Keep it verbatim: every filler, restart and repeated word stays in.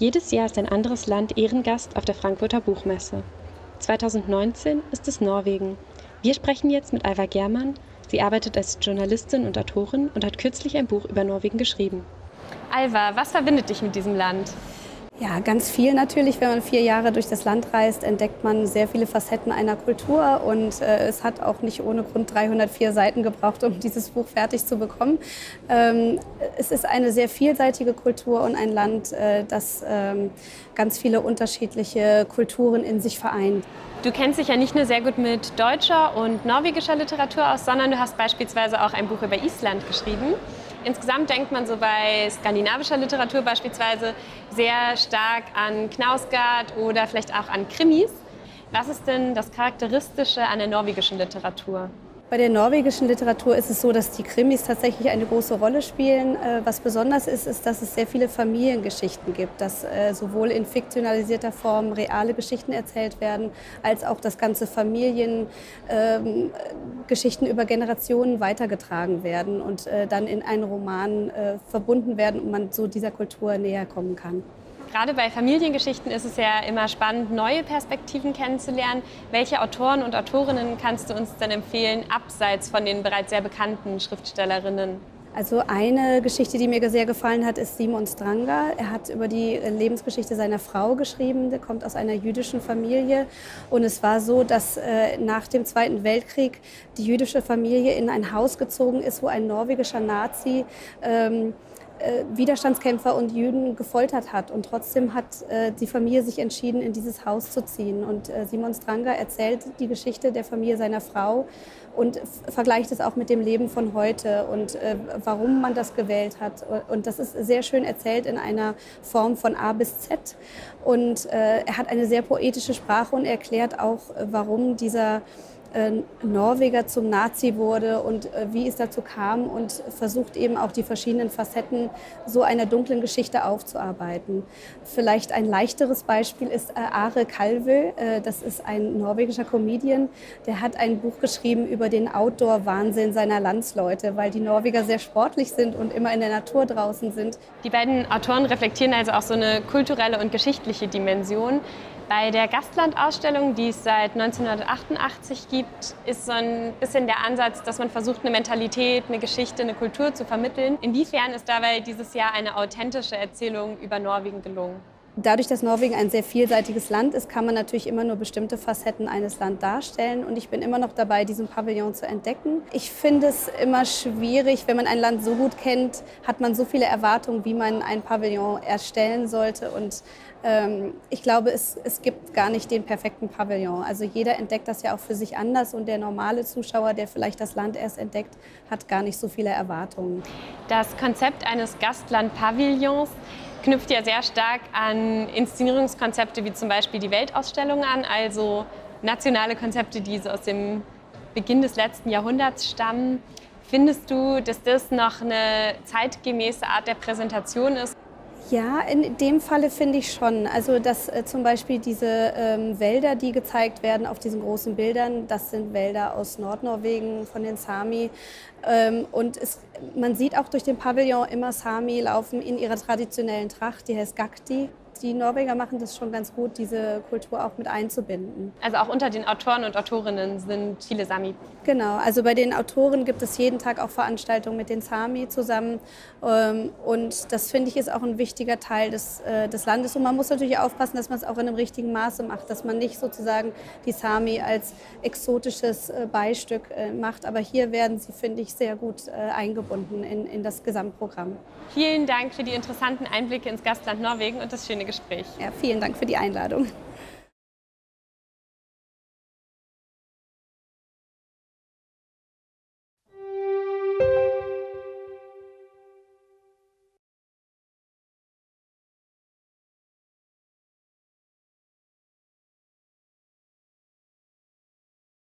Jedes Jahr ist ein anderes Land Ehrengast auf der Frankfurter Buchmesse. zweitausendneunzehn ist es Norwegen. Wir sprechen jetzt mit Alva Germann. Sie arbeitet als Journalistin und Autorin und hat kürzlich ein Buch über Norwegen geschrieben. Alva, was verbindet dich mit diesem Land? Ja, ganz viel natürlich. Wenn man vier Jahre durch das Land reist, entdeckt man sehr viele Facetten einer Kultur. Und äh, es hat auch nicht ohne Grund dreihundertvier Seiten gebraucht, um dieses Buch fertig zu bekommen. Ähm, es ist eine sehr vielseitige Kultur und ein Land, äh, das ähm, ganz viele unterschiedliche Kulturen in sich vereint. Du kennst dich ja nicht nur sehr gut mit deutscher und norwegischer Literatur aus, sondern du hast beispielsweise auch ein Buch über Island geschrieben. Insgesamt denkt man so bei skandinavischer Literatur beispielsweise sehr stark an Knausgård oder vielleicht auch an Krimis. Was ist denn das Charakteristische an der norwegischen Literatur? Bei der norwegischen Literatur ist es so, dass die Krimis tatsächlich eine große Rolle spielen. Was besonders ist, ist, dass es sehr viele Familiengeschichten gibt, dass sowohl in fiktionalisierter Form reale Geschichten erzählt werden, als auch dass ganze Familiengeschichten über Generationen weitergetragen werden und dann in einen Roman verbunden werden und man so dieser Kultur näher kommen kann. Gerade bei Familiengeschichten ist es ja immer spannend, neue Perspektiven kennenzulernen. Welche Autoren und Autorinnen kannst du uns denn empfehlen, abseits von den bereits sehr bekannten Schriftstellerinnen? Also eine Geschichte, die mir sehr gefallen hat, ist Simon Strangar. Er hat über die Lebensgeschichte seiner Frau geschrieben. Der kommt aus einer jüdischen Familie. Und es war so, dass äh, nach dem Zweiten Weltkrieg die jüdische Familie in ein Haus gezogen ist, wo ein norwegischer Nazi ähm, Widerstandskämpfer und Juden gefoltert hat. Und trotzdem hat äh, die Familie sich entschieden, in dieses Haus zu ziehen. Und äh, Simon Strangar erzählt die Geschichte der Familie seiner Frau und vergleicht es auch mit dem Leben von heute und äh, warum man das gewählt hat. Und das ist sehr schön erzählt in einer Form von A bis Z. Und äh, er hat eine sehr poetische Sprache und erklärt auch, warum dieser Norweger zum Nazi wurde und wie es dazu kam und versucht eben auch die verschiedenen Facetten so einer dunklen Geschichte aufzuarbeiten. Vielleicht ein leichteres Beispiel ist Are Kalvø. Das ist ein norwegischer Comedian, der hat ein Buch geschrieben über den Outdoor-Wahnsinn seiner Landsleute, weil die Norweger sehr sportlich sind und immer in der Natur draußen sind. Die beiden Autoren reflektieren also auch so eine kulturelle und geschichtliche Dimension. Bei der Gastlandausstellung, die es seit neunzehnhundertachtundachtzig gibt, ist so ein bisschen der Ansatz, dass man versucht, eine Mentalität, eine Geschichte, eine Kultur zu vermitteln. Inwiefern ist dabei dieses Jahr eine authentische Erzählung über Norwegen gelungen? Dadurch, dass Norwegen ein sehr vielseitiges Land ist, kann man natürlich immer nur bestimmte Facetten eines Landes darstellen. Und ich bin immer noch dabei, diesen Pavillon zu entdecken. Ich finde es immer schwierig, wenn man ein Land so gut kennt, hat man so viele Erwartungen, wie man ein Pavillon erstellen sollte. Und ähm, ich glaube, es, es gibt gar nicht den perfekten Pavillon. Also jeder entdeckt das ja auch für sich anders. Und der normale Zuschauer, der vielleicht das Land erst entdeckt, hat gar nicht so viele Erwartungen. Das Konzept eines Gastland-Pavillons knüpft ja sehr stark an Inszenierungskonzepte wie zum Beispiel die Weltausstellung an, also nationale Konzepte, die so aus dem Beginn des letzten Jahrhunderts stammen. Findest du, dass das noch eine zeitgemäße Art der Präsentation ist? Ja, in dem Falle finde ich schon. Also dass äh, zum Beispiel diese ähm, Wälder, die gezeigt werden auf diesen großen Bildern, das sind Wälder aus Nordnorwegen von den Sami. Ähm, und es, man sieht auch durch den Pavillon immer Sami laufen in ihrer traditionellen Tracht, die heißt Gakti. Die Norweger machen das schon ganz gut, diese Kultur auch mit einzubinden. Also auch unter den Autoren und Autorinnen sind viele Sami. Genau, also bei den Autoren gibt es jeden Tag auch Veranstaltungen mit den Sami zusammen. Und das, finde ich, ist auch ein wichtiger Teil des, des Landes. Und man muss natürlich aufpassen, dass man es auch in einem richtigen Maße macht, dass man nicht sozusagen die Sami als exotisches Beistück macht. Aber hier werden sie, finde ich, sehr gut eingebunden in, in das Gesamtprogramm. Vielen Dank für die interessanten Einblicke ins Gastland Norwegen und das schöne Gespräch. Ja, vielen Dank für die Einladung.